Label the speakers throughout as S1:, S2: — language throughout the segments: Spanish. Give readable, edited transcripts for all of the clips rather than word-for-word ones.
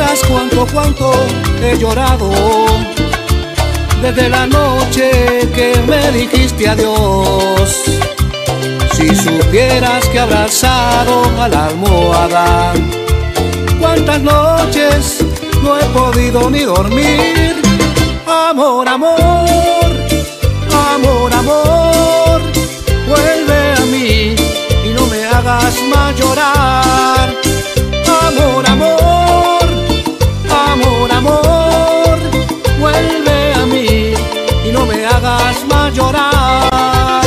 S1: supieras cuánto he llorado desde la noche que me dijiste adiós. Si supieras que he abrazado a la almohada, cuántas noches no he podido ni dormir. Amor, amor, amor, amor, vuelve a mí y no me hagas más llorar. Amor, amor, amor, amor, vuelve a mí y no me hagas más llorar.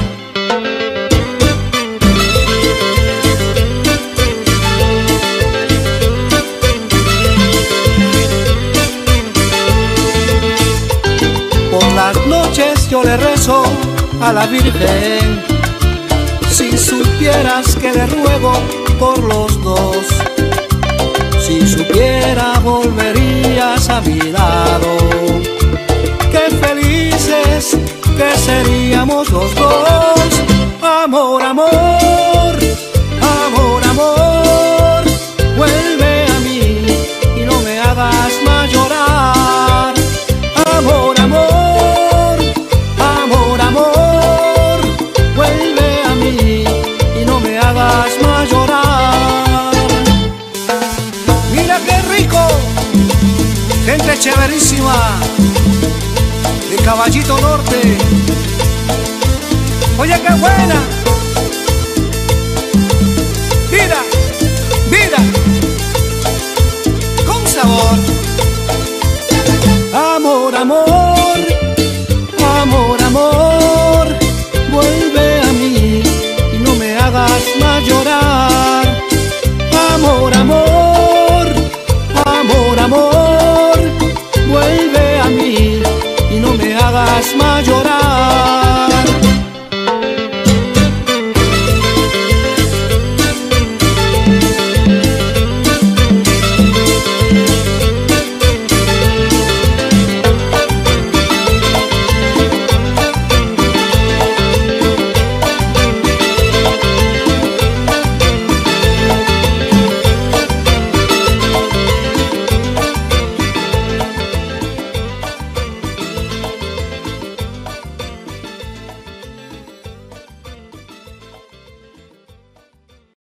S1: Por las noches yo le rezo a la Virgen, si supieras que le ruego por los dos. Si supiera volverías a mi lado, qué felices que seríamos los dos. Amor, amor, amor, amor, vuelve a mí y no me hagas más llorar. Amor, amor, amor, amor, vuelve a mí y no me hagas más llorar. Mira qué rico, gente chéverísima de Caballito Norte. Oye, qué buena.